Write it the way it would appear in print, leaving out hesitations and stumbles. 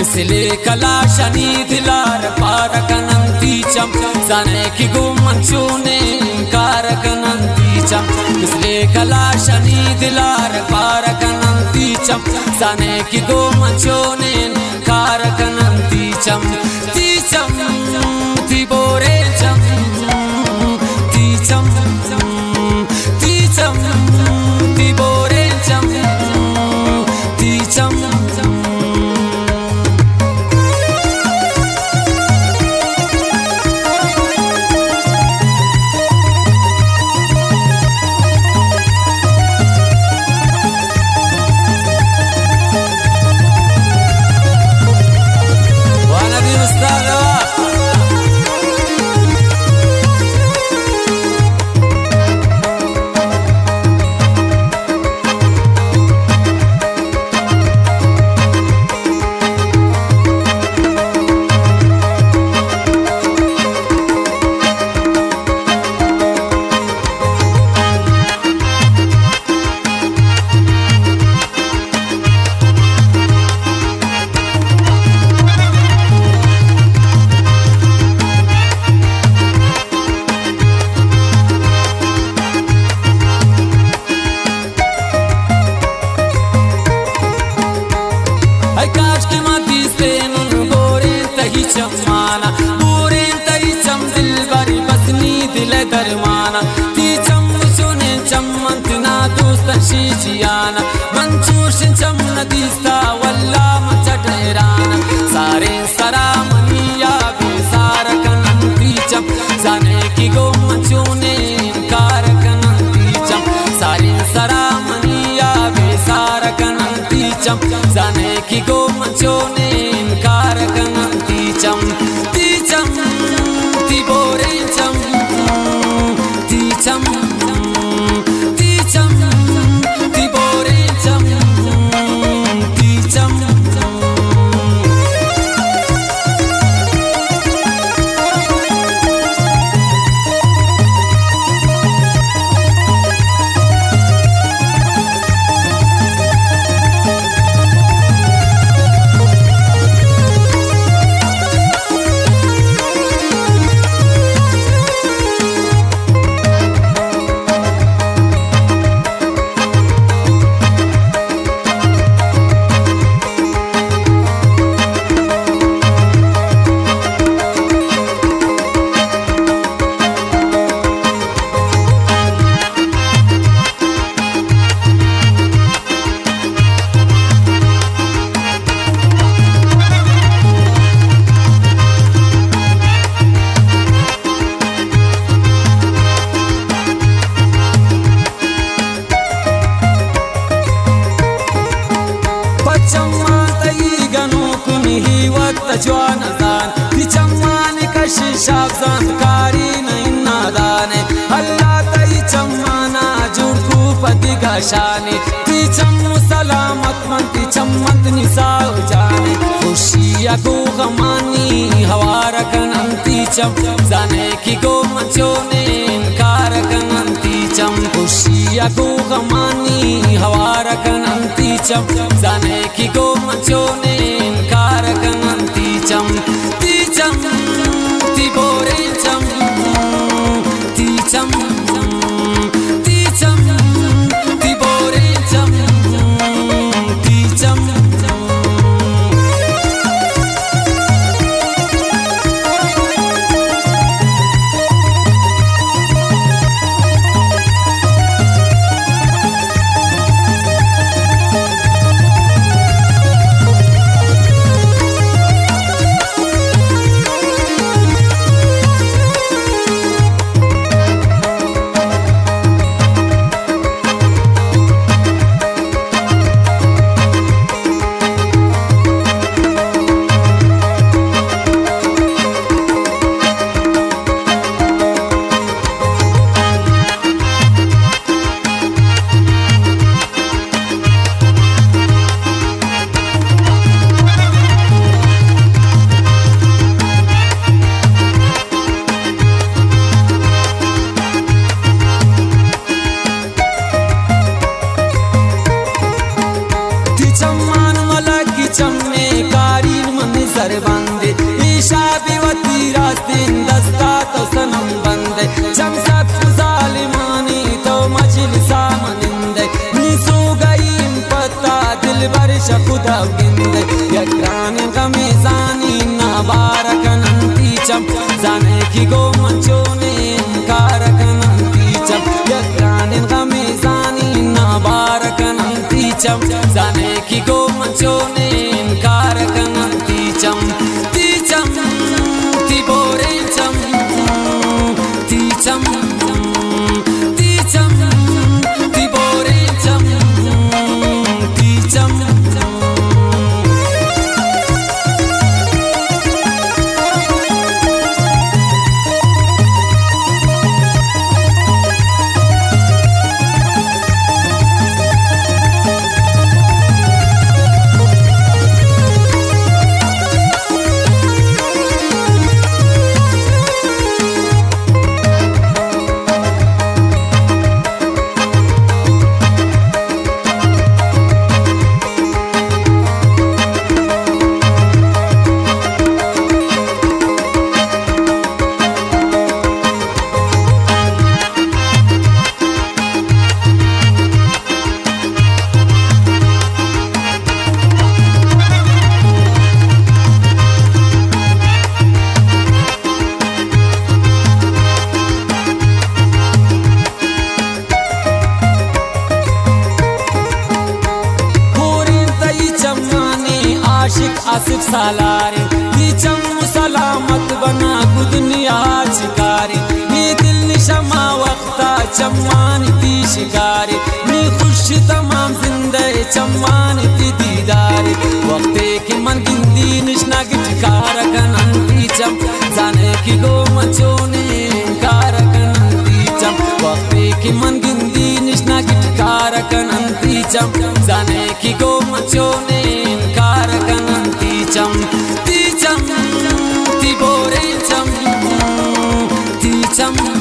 misile kalashani dilar parakananti cham zane ki gumanchune karakananti cham misile kalashani dilar parakananti cham zane ki gumanchune karakananti cham ti cham ti bore cham ti cham ti cham ti bore cham ti cham चमाना पूरे तई चम दिल बरी बसनी दिल दरमाना ती चम सुने चमंत ना दोस्त शीजियाना मंचूर चम नदीस्ता वल्ला मचटेराना सारे सरामनिया बेसार कनंती चम जाने की गो मंचूने कार कनंती चम सारे सरामनिया बेसार कनंती चम जाने की गो मंचूने कार कनंती cham ti cham ti bore cham ti cham ti cham ti bore cham ti cham जवान दान चम्माने कशी शाबजान कारी नहीं नादाने अल्लाह तई चम्माना जुड़कू पति गशाने ती चम्मू सलामत मंती चम्मत निसाओ जाने खुशिया को गमानी हवार कनंती चम जाने की गो मचोने कार कनंती चम खुशिया को गमानी हवार कनंती चम जाने की गो मचोने कार कनंती cham ti cham ti bore cham ti cham ti cham ti bore cham ti cham bande yakranin kamizani na barakananti cham zane ki go manchone karakananti cham yakranin kamizani na barakananti cham zane ki go manchone karakananti cham ti cham ti bore cham ti cham ti cham ti bore cham ti cham आशिक आसिफ सालारे तीचम सलामत बना दुनिया शिकारी नी दिल निशमा वक्ता चम्मानी ती शिकारी नी खुश तमाम जिंदगी चम्मानी ती दीदारी वक्ते की मन गिंदी निशना की ठिकारा कनंती चम जाने की गो मचोने कार कनंती चम वक्ते की मन गिंदी निशना की ठिकारा कनंती चम जाने की गो मचोने कार कनंती cham ti cham ti bore cham ti cham